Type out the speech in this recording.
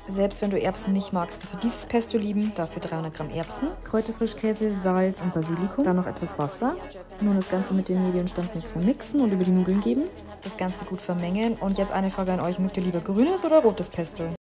Selbst wenn du Erbsen nicht magst, wirst du dieses Pesto lieben. Dafür 300 Gramm Erbsen, Kräuterfrischkäse, Salz und Basilikum, dann noch etwas Wasser. Nun das Ganze mit dem Medienstandmixer mixen und über die Nudeln geben. Das Ganze gut vermengen. Und jetzt eine Frage an euch, mögt ihr lieber grünes oder rotes Pesto?